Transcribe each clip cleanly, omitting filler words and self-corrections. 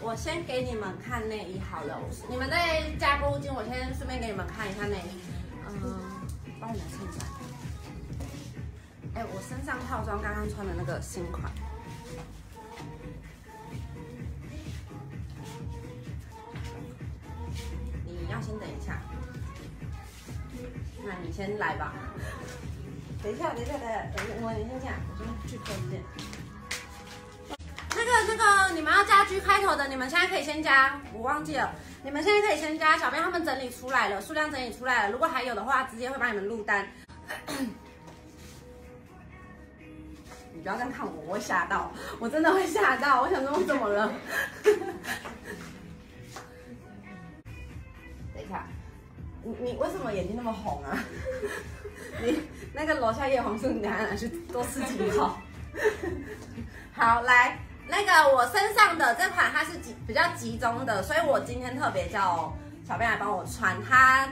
我先给你们看内衣好了，你们在加购物金，我先顺便给你们看一下内衣。帮我拿衬衫。我身上套装刚刚穿的那个新款。你要先等一下，那你先来吧。等一下，你先讲，我先去推荐。那个，你们要加 G 开头的，你们现在可以先加，我忘记了，你们现在可以先加。小编他们整理出来了，数量整理出来了，如果还有的话，直接会帮你们录单。你不要这样看我，我会吓到，我真的会吓到。我想说我怎么了？等一下，你为什么眼睛那么红啊？你那个楼下叶黄素，你拿去多吃几包。好，来。那个我身上的这款它是比较集中的，所以我今天特别叫小编来帮我穿，它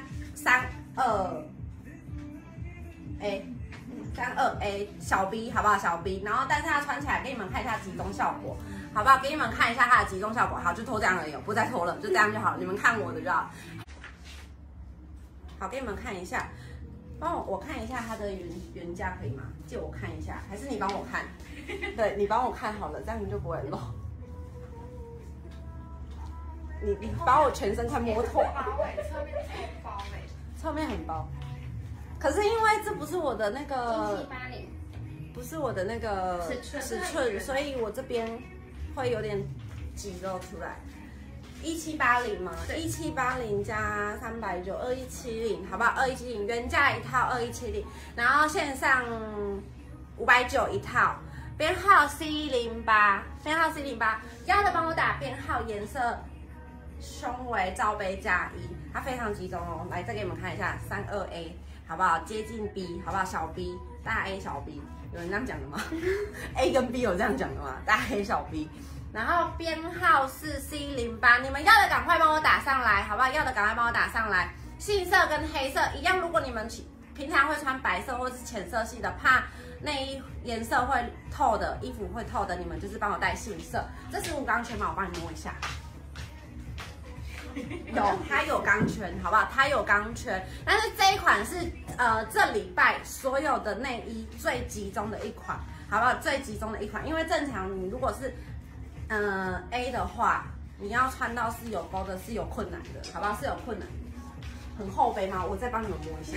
32A 小 B 好不好？小 B， 然后但是它穿起来给你们看一下集中效果，好不好？给你们看一下它的集中效果，好，就脱这样而已，不再脱了，就这样就好，你们看我的就好。好，给你们看一下，帮我看一下它的原价可以吗？借我看一下，还是你帮我看？对你帮我看好了，这样你就不会漏。你把我全身快摸透。 侧面很包哎， 侧面很包。可是因为这不是我的那个 1780， 不是我的那个尺寸，所以我这边会有点挤肉出来。1780嘛，1780加390，2170，好不好？2170原价一套2170，然后线上590一套。编号 C08， 编号 C08， 要的帮我打编号颜色，胸围罩杯加1，它非常集中哦。来，再给你们看一下32A， 好不好？接近 B， 好不好？小 B， 大 A 小 B， 有人这样讲的吗？A 跟 B 有这样讲的吗？大 A 小 B， 然后编号是 C08， 你们要的赶快帮我打上来，好不好？要的赶快帮我打上来。杏色跟黑色一样，如果你们平常会穿白色或是浅色系的，怕内衣颜色会透的，衣服会透的，你们就是帮我带杏色。这是无钢圈吗？我帮你摸一下。有，它有钢圈，好不好？它有钢圈，但是这一款是这礼拜所有的内衣最集中的一款，好不好？最集中的一款，因为正常你如果是A 的话，你要穿到是有勾的，是有困难的，好不好？是有困难的。很厚背吗？我再帮你们摸一下。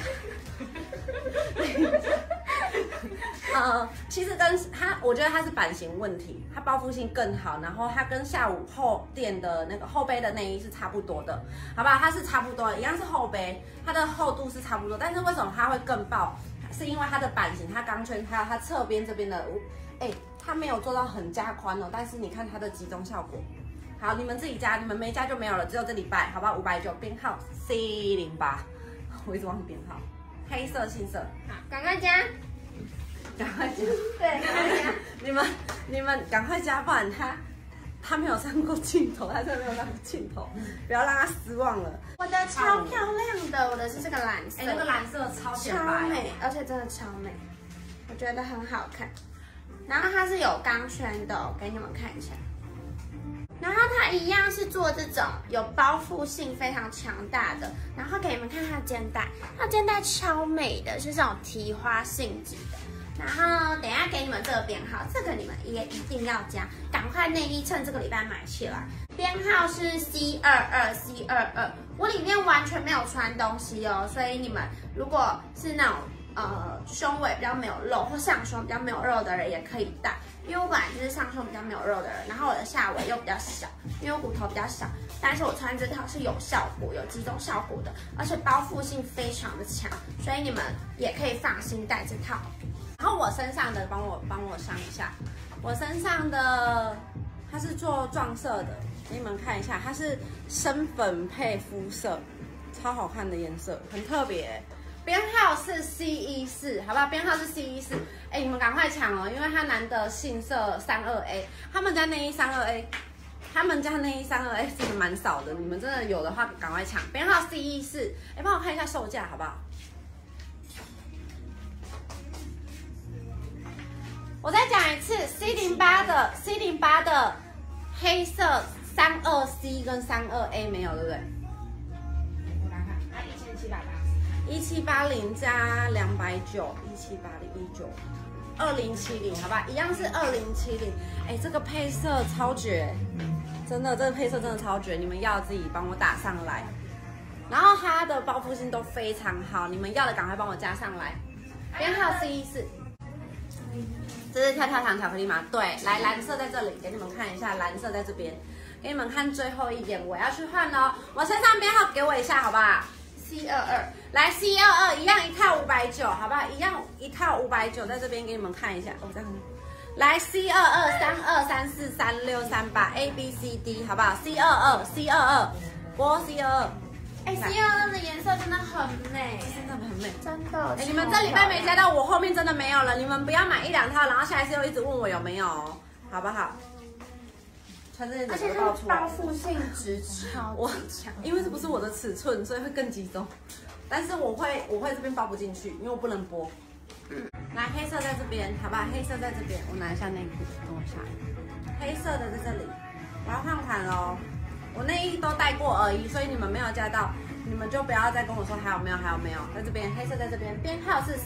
其实跟它，我觉得它是版型问题，它包覆性更好，然后它跟下午后店的那个后背的内衣是差不多的，好不好？它是差不多的，一样是后背，它的厚度是差不多，但是为什么它会更爆？是因为它的版型，它钢圈，还有它侧边这边的，它没有做到很加宽哦，但是你看它的集中效果。好，你们自己加，你们没加就没有了，只有这礼拜，好不好？590，编号 C08， 我一直忘记编号，黑色、杏色， 好，赶快加， 赶快加， 对，赶快加， 你们赶快加，不然他没有上过镜头，他真的没有上过镜头，不要让他失望了。 我的超漂亮的，我的是这个蓝色， 那个蓝色超显白， 超美，而且真的超美，我觉得很好看。然后它是有钢圈的，我给你们看一下。然后它一样是做这种有包覆性非常强大的，然后给你们看它的肩带，它肩带超美的，是这种提花性质的。然后等一下给你们这个编号，这个你们也一定要加，赶快内衣趁这个礼拜买起来。编号是 C22，我里面完全没有穿东西哦，所以你们如果是那种胸围比较没有肉或上胸比较没有肉的人也可以戴。因为我本来就是上胸比较没有肉的人，然后我的下围又比较小，因为我骨头比较小，但是我穿这套是有效果、有集中效果的，而且包覆性非常的强，所以你们也可以放心戴这套。然后我身上的帮我上一下，我身上的它是做撞色的，给你们看一下，它是深粉配肤色，超好看的颜色，很特别。编号是 C14， 好不好？编号是 C14，你们赶快抢哦，因为它难得杏色32A， 他们家内衣32A， 真的蛮少的，你们真的有的话赶快抢。编号 C14，帮我看一下售价好不好？我再讲一次 ，C08 的黑色 32C 跟32A 没有，对不对？ 我来看，啊 1780加290，178019，2070，好吧，一样是2070。哎，这个配色超绝，真的，这个配色真的超绝，你们要自己帮我打上来。然后它的包覆性都非常好，你们要的赶快帮我加上来。编号C14，这是跳跳糖巧克力吗？对，来蓝色在这里，给你们看一下，蓝色在这边，给你们看最后一眼，我要去换了，我身上编号给我一下，好不好？C22，来 C22一样1套590，好不好？一样1套590，在这边给你们看一下，这样。来 C2232343638ABCD， 好不好？C22，播 C22。 哎，C22的颜色真的很美， 真的很美， 真的。 哎，你们这礼拜没加到，我后面真的没有了。你们不要买1、2套，然后下一次又一直问我有没有，好不好？穿这件整个爆出来， 包覆性质超强。 因为这不是我的尺寸，所以会更集中。但是我会这边包不进去，因为我不能播。来黑色在这边，好不好？黑色在这边，我拿一下内裤，等我一下。黑色的在这里，我要换款喽。我内衣都带过而已，所以你们没有加到，你们就不要再跟我说还有没有，还有没有。在这边黑色在这边，编号是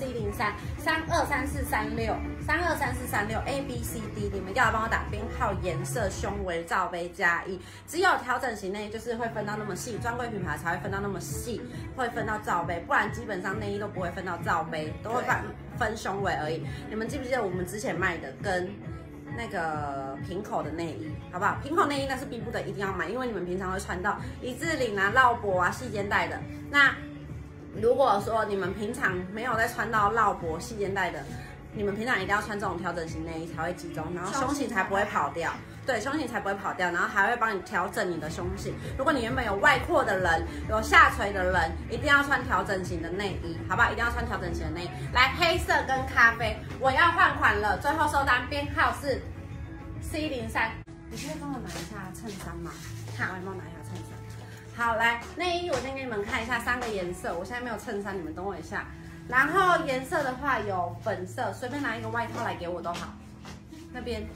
C03323436，323436ABCD， 你们要帮我打编号、颜色、胸围、罩杯加1。只有调整型内衣就是会分到那么细，专柜品牌才会分到那么细，会分到罩杯，不然基本上内衣都不会分到罩杯，都会分胸围而已。你们记不记得我们之前卖的跟那个平口的内衣，好不好？平口内衣那是逼不得一定要买，因为你们平常会穿到一字领啊、绕脖啊、细肩带的。那如果说你们平常没有在穿到绕脖、细肩带的，你们平常一定要穿这种调整型内衣才会集中，然后胸型才不会跑掉。对，胸型才不会跑掉，然后还会帮你调整你的胸型。如果你原本有外扩的人，有下垂的人，一定要穿调整型的内衣，好不好？一定要穿调整型的内衣。来，黑色跟咖啡，我要换款了，最后收单编号是 C03。你可以帮我拿一下衬衫吗？好，我帮我拿一下衬衫。好，来内衣，我先给你们看一下3个颜色。我现在没有衬衫，你们等我一下。然后颜色的话有粉色，随便拿一个外套来给我都好。那边。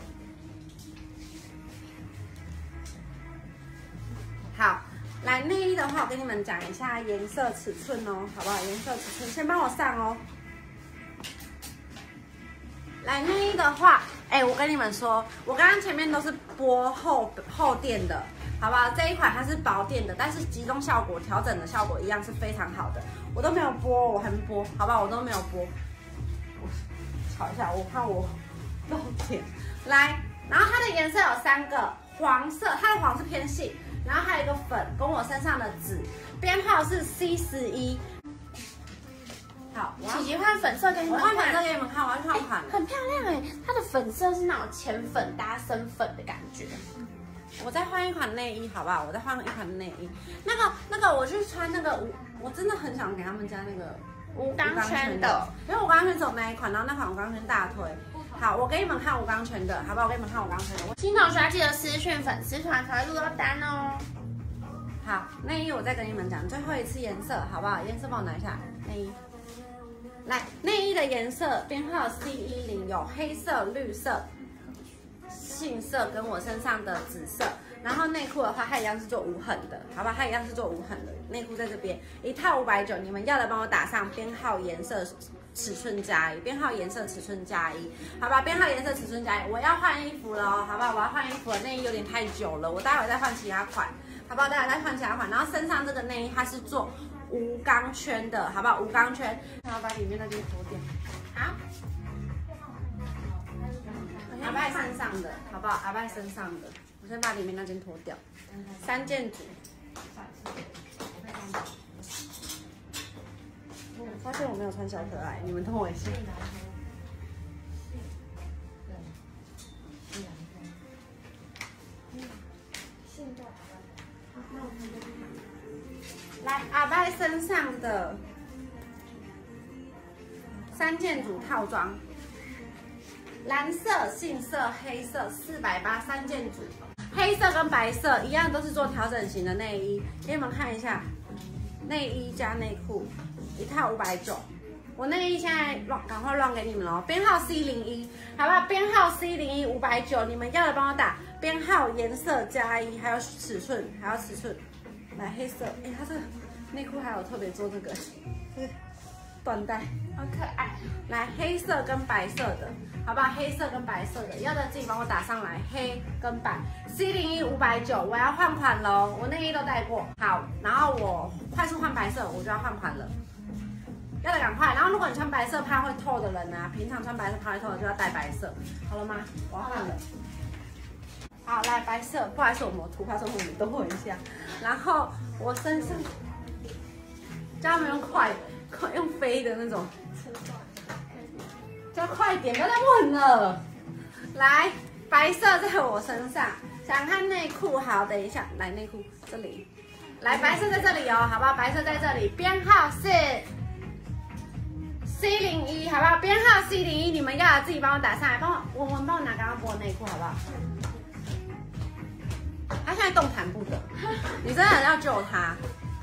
好，来内衣的话，我跟你们讲一下颜色尺寸哦，好不好？颜色尺寸先帮我上哦。来内衣的话，哎，我跟你们说，我刚刚前面都是播厚垫的，好不好？这一款它是薄垫的，但是集中效果、调整的效果一样是非常好的。我都没有播，我还没播，好不好？我都没有播。我瞧一下，我怕我漏点。来，然后它的颜色有3个，黄色，它的黄是偏细。然后还有一个粉，跟我身上的紫，编号是 C11。好， 琪琪换粉色给你们看， 我换粉色给你们看，我要去换款了。 很漂亮哎，它的粉色是那种浅粉搭深粉的感觉。 我再换一款内衣，好不好？我再换一款内衣。那个，我去穿那个我真的很想给他们家那个无钢圈的， 因为我钢圈只有那一款，然后那款无钢圈大推。好，我给你们看无钢圈的，好不好？我给你们看无钢圈的。 新同学要记得私讯粉丝团才会录到单哦。 好，内衣我再跟你们讲最后一次颜色，好不好？颜色帮我拿一下内衣。来，内衣的颜色编号 C10，有黑色、绿色、杏色跟我身上的紫色。然后内裤的话，它一样是做无痕的，好吧？它一样是做无痕的。内裤在这边，1套590，你们要的帮我打上编号、颜色、尺寸加1，编号、颜色、尺寸加1，好吧？编号、颜色、尺寸加1，我要换衣服了哦，好不好？我要换衣服了，内衣有点太久了，我待会再换其他款，好不好？待会再换其他款。然后身上这个内衣它是做无钢圈的，好不好？无钢圈，然后把里面那件脱掉。好。阿拜身上的，好不好？阿拜身上的。我先把里面那件脱掉，3件组。我发现我没有穿小可爱，你们等我一下。来，阿拜身上的3件组套装，蓝色、杏色、黑色，480，3件组。黑色跟白色一样，都是做调整型的内衣，给你们看一下，内衣加内裤，1套590。我内衣现在赶快乱给你们喽，编号 C01，好不好？编号 C01 590，你们要的帮我打编号、颜色加1，还有尺寸，来黑色，哎，它这个内裤还有特别做这个，缎带， 好可爱。 来黑色跟白色的，好不好？黑色跟白色的，要的自己帮我打上来，黑跟白。C01 590，我要换款喽，我内衣都带过。好，然后我快速换白色，我就要换款了。要的赶快，然后如果你穿白色怕会透的人啊，平常穿白色怕会透的就要带白色，好了吗？我要换了。好，来白色，不好意思，我们图怕说我们都会一下。然后我身上，叫他们用快用飞的那种，叫快点，不要再问了。来，白色在我身上，想看内裤，好，等一下，来内裤这里，来白色在这里哦，好不好？白色在这里，编号是C01，好不好？编号 C01，你们要的自己帮我打上来，帮我文帮我拿刚刚播的内裤，好不好？他现在动弹不得，你真的要救他。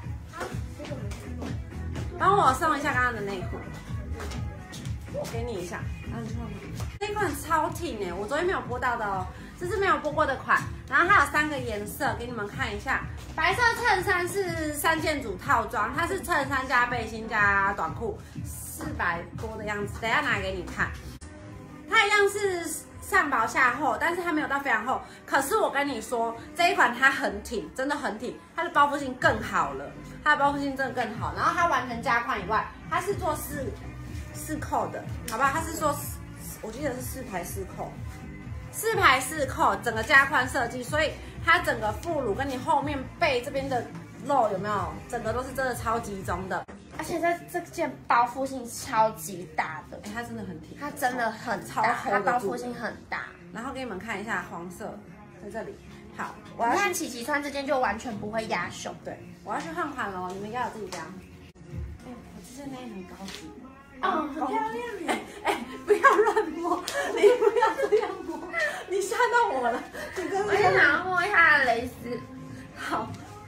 帮我送一下刚刚的内裤，我给你一下，你穿吗？这款超挺哎，我昨天没有播到的哦，这是没有播过的款。然后它有3个颜色，给你们看一下。白色衬衫是3件组套装，它是衬衫加背心加短裤，400多的样子。等一下拿给你看，它一样是上薄下厚，但是它没有到非常厚。可是我跟你说，这一款它很挺，真的很挺，它的包覆性更好了，它的包覆性真的更好。然后它完全加宽以外，它是做四扣的，好不好？它是说，我记得是4排4扣，4排4扣，整个加宽设计，所以它整个副乳跟你后面背这边的肉有没有，整个都是真的超集中的。 而且这件包覆性超级大的， 它真的很挺， 它真的很超厚它包覆性很大。 然后给你们看一下黄色在这里，好， 我要看琪琪穿这件就完全不会压胸。 对，我要去换款了，你们要有自己量。我这件内衣很高级， 很漂亮不要乱摸，你不要这样摸，你吓到我了。 我也想要摸一下蕾丝， 好。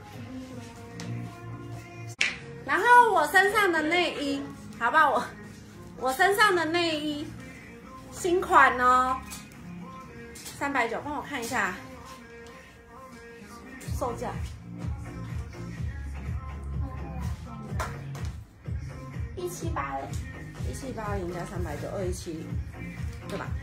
然后我身上的内衣，好不好？我身上的内衣新款哦，390，帮我看一下售价。 1780，1780 加390，2170，对吧？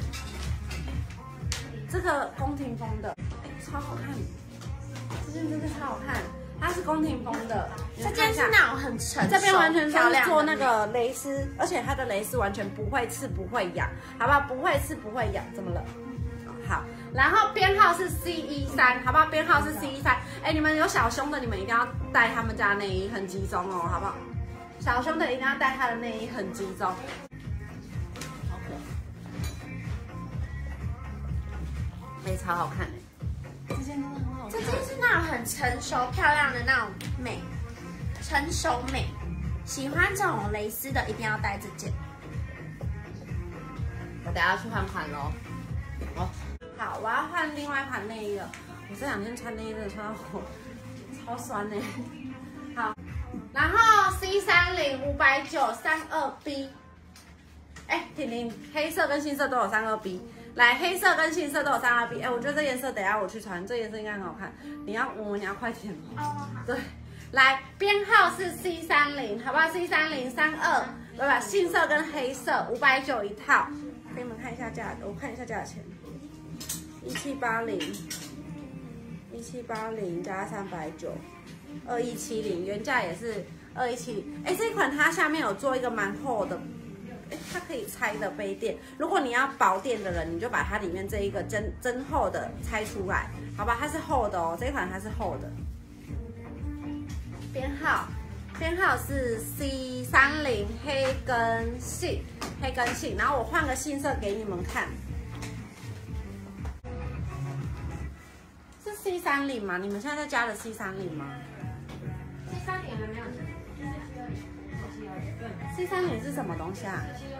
这个宫廷风的，超好看，这件真的超好看。它是宫廷风的， 这件是那种很成熟， 这边完全是做那个蕾丝，而且它的蕾丝完全不会刺不会痒，好不好？不会刺不会痒，怎么了？好，然后编号是 C13，好不好？编号是 C13，你们有小胸的，你们一定要带他们家内衣，很集中哦，好不好？小胸的一定要带他的内衣，很集中。超好看这件真的很好看。 这件是那种很成熟漂亮的那种美，成熟美。喜欢这种蕾丝的一定要带这件。 我等下去换款喽。好，我要换另外一款内衣了。我这2天穿内衣真的穿到我超酸呢。好，然后 C30 590 32B。婷婷，黑色跟杏色都有32B。来，黑色跟杏色都有32B。我觉得这颜色等一下我去穿，这颜色应该很好看。你要快点哦。对，来，编号是 C30，好不好 ？C30 32，对吧？杏色跟黑色590一套。给你们看一下价格，我看一下价钱，1780加390，2170，原价也是2170。这一款它下面有做一个蛮厚的。它可以拆的杯垫，如果你要薄垫的人，你就把它里面这一个真厚的拆出来，好吧？它是厚的哦，这一款它是厚的。编号是 C30 黑跟杏，然后我换个杏色给你们看，是 C30 吗？你们现在在加的 C30 吗 ？C30 还没有。 C30是什么东西啊？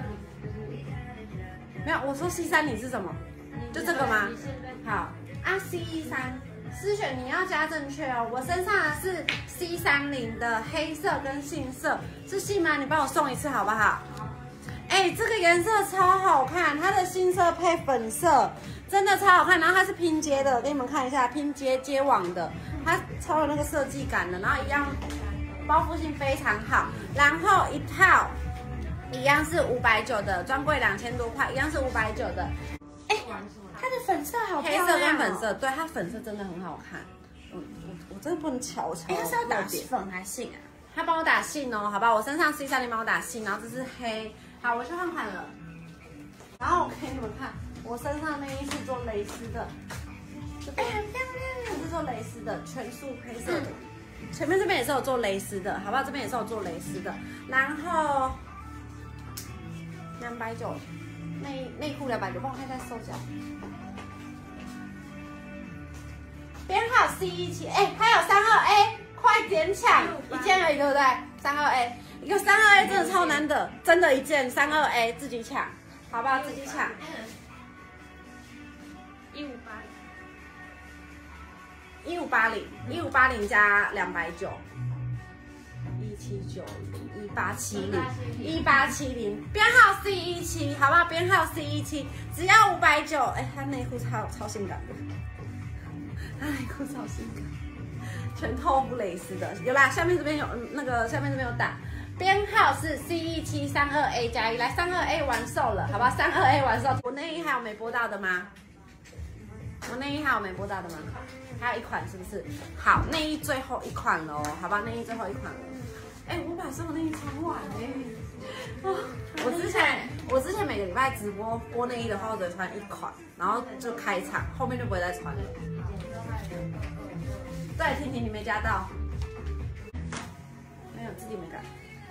没有，我说 C30是什么？就这个吗？好啊 ，C13，思璇你要加正确哦。我身上的是 C30的黑色跟杏色，是杏吗？你帮我送一次好不好？ 哎，这个颜色超好看，它的新色配粉色，真的超好看。然后它是拼接的，给你们看一下，拼接接网的，它超有那个设计感的。然后一样包覆性非常好，然后一套一样是590的，专柜2000多块，一样是590的。 哎，它的粉色好漂亮、哦， 黑色跟粉色，对，它粉色真的很好看。我真的不能瞧。 哎，它是要打粉还是信啊？ 他帮我打信哦，好吧，我身上C30帮我打信，然后这是黑，好，我去换款了。然后我给你们看，我身上内衣是做蕾丝的， 哎，很漂亮， 是做蕾丝的，全素黑色的。前面这边也是有做蕾丝的，好不好？这边也是有做蕾丝的，然后290，内裤290，帮我看一下手脚。编号 C17，哎，还有32A。快点抢，一件而已，对不对？32A， 一个32A 真的超难得，真的一件32A 自己抢，好不好？自己抢。1580加290，1790，1870，1870，编号 C17，好不好？编号 C17，只要590，哎，它内裤超性感的，它内裤超性感。全透肤蕾丝的，有啦，下面这边有那个下面这边有打，编号是 C1732A 加1，来32A 完售了，好不好？32A 完售。我内衣还有没播到的吗？我内衣还有没播到的吗？还有一款是不是？好，内衣最后一款了哦，好吧，内衣最后一款了。哎，我把所有内衣穿完嘞。我之前每个礼拜直播内衣的话，我只穿1款，然后就开场，后面就不会再穿了。对，婷婷你没加到，没有自己没改。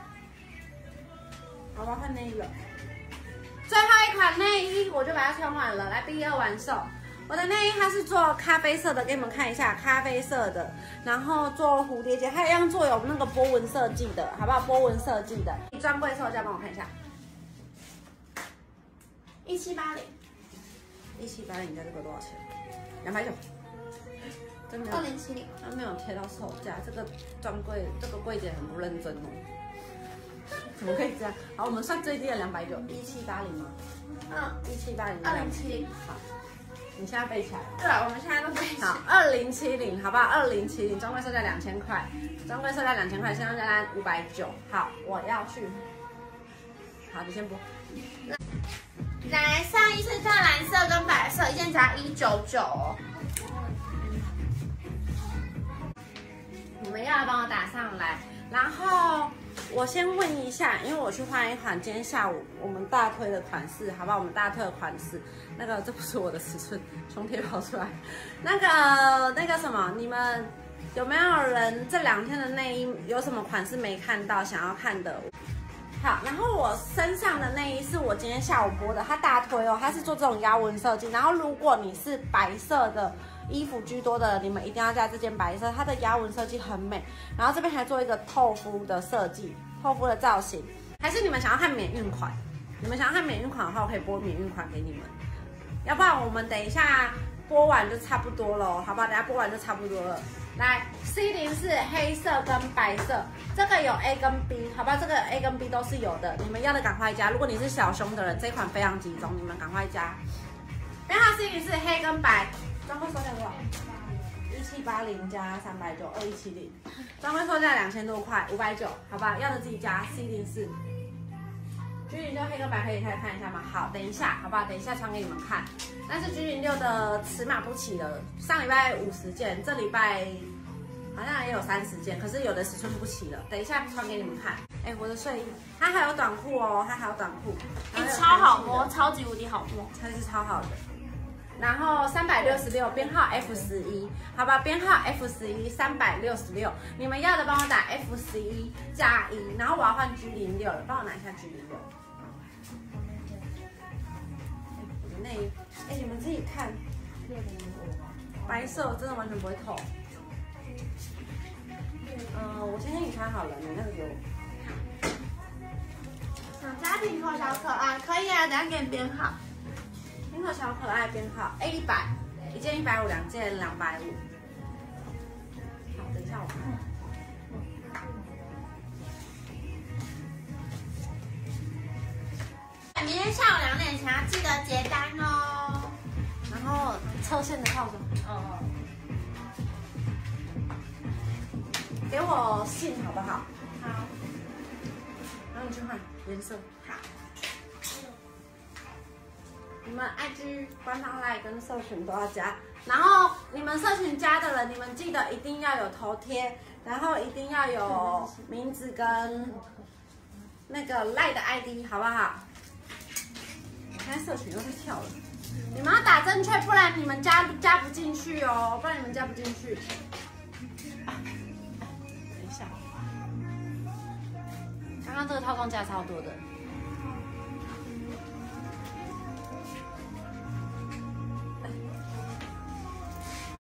好吧，换内衣了。最后一款内衣我就把它穿完了，来 B2完售。我的内衣它是做咖啡色的，给你们看一下，咖啡色的，然后做蝴蝶结，它一样做有那个波纹设计的，好不好？波纹设计的，专柜售价帮我看一下，1780，1780加这个多少钱？290。真的 2070， 它没有贴到售价，这个专柜这个柜姐很不认真哦，怎么可以这样？好，我们算最低的290，1780吗？1780，2070。好，你现在背起来了。 对，我们现在都背起来。 好，2070，好不好？2070，专柜售价2000块，专柜售价2000块，现在加单590。好，我要去。好，你先播。 来，上衣是这蓝色跟白色，一件只要199哦。 你们要帮我打上来，然后我先问一下，因为我去换一款今天下午我们大推的款式，好不好？我们大推的款式，那个这不是我的尺寸，胸贴跑出来。那个什么，你们有没有人这2天的内衣有什么款式没看到，想要看的？好，然后我身上的内衣是我今天下午播的，它大推哦，它是做这种腰纹设计。然后如果你是白色的衣服居多的，你们一定要加这件白色，它的腰纹设计很美。然后这边还做一个透肤的设计，透肤的造型。还是你们想要看免运款？你们想要看免运款的话，我可以播免运款给你们。要不然我们等一下播完就差不多了，好不好？等一下播完就差不多了。来 ，C0是黑色跟白色，这个有 A 跟 B， 好吧？这个 A 跟 B 都是有的，你们要的赶快加。如果你是小胸的人，这款非常集中，你们赶快加。编号 C0是黑跟白，专柜售价多少？1780加390，2170，专柜售价2000多块，590，好吧？要的自己加 C04。G06黑跟白可以看一下吗？好，等一下，好不好？等一下穿给你们看。但是 G06的尺码不齐了，上礼拜50件，这礼拜好像也有30件，可是有的尺寸不齐了。等一下穿给你们看。哎，我的睡衣，它还有短裤哦，它还有短裤， 超好摸，超级无敌好摸， 它是超好的。然后366，编号 F11，好吧，编号 F11，366，你们要的帮我打 F11加1，然后我要换 G06了，帮我拿一下 G06。我的内衣，哎，你们自己看，白色真的完全不会透。我先给你穿好了，你那个给我。 家庭口小可爱，可以啊，等下给你编号。 苹果小可爱编号 A100，一件150，2件250。好，等一下我看。 下午2点前要记得结单哦。 然后侧线的套装，给我信好不好？ 好， 然后你去换颜色。 好。 你们 IG 官方 LINE 跟社群都要加，然后你们社群加的人，你们记得一定要有头贴，然后一定要有名字跟那个 LINE 的 ID， 好不好？现在社群又在跳了，你们要打正确，不然你们加不进去哦，不然你们加不进去。等一下，刚刚这个套装加超多的。